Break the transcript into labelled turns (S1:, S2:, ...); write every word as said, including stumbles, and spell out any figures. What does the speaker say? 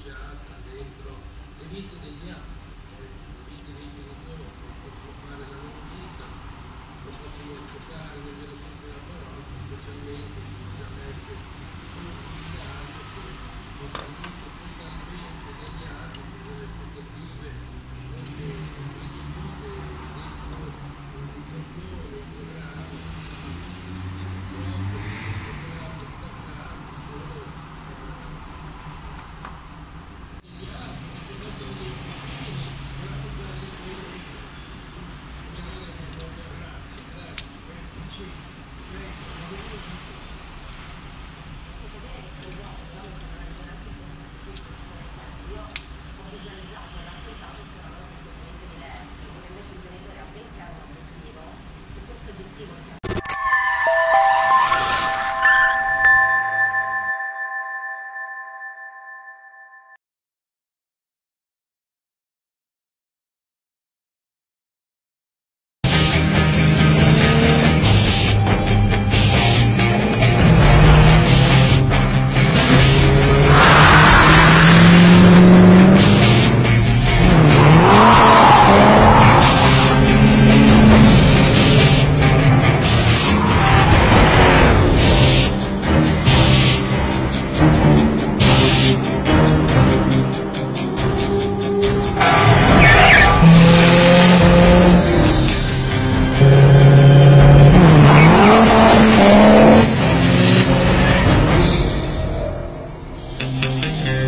S1: associata dentro le vite degli altri, le vite dei genitori, non possono fare la loro vita, non possono giocare nel vero senso della parola, specialmente sono già messi solo gli altri che non fanno totalmente degli altri, con delle aspettative non precise, dentro un ricordione, un programma, proprio potevamo staccarsi solo gli altri, ricordate dei bambini, grazie alle vere, grazie, grazie, eccoci, ecco, lavoro di questo.
S2: Posso vedere che c'è un vuoto, però mi sembra una visione anche un po' semplicistica, cioè nel senso io ho visualizzato e raccontato un fenomeno completamente diverso, dove invece il genitore ha ben chiaro un obiettivo e questo obiettivo sia
S3: Thank